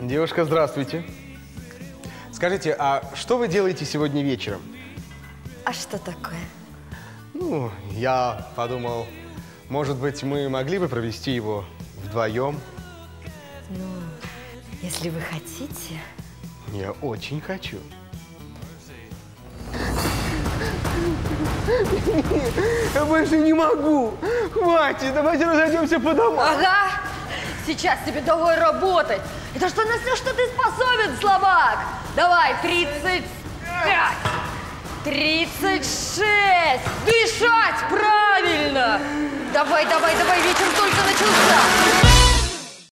Девушка, здравствуйте. Скажите, а что вы делаете сегодня вечером? А что такое? Ну, я подумал, может быть, мы могли бы провести его вдвоем? Ну, если вы хотите. Я очень хочу. Я больше не могу. Хватит, давайте разойдемся по домам. Ага, сейчас тебе давай работать. Это что, на что ты способен, слабак? Давай, 35, 36. Дышать правильно. Давай, давай, давай, вечер только начался.